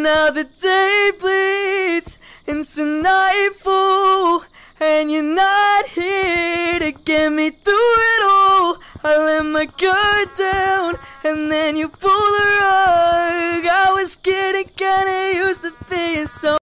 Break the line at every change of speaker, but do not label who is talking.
now the day bleeds into nightfall, and you're not here to get me through it all. I let my guard down, and then you pull the rug. I was getting kinda used to being so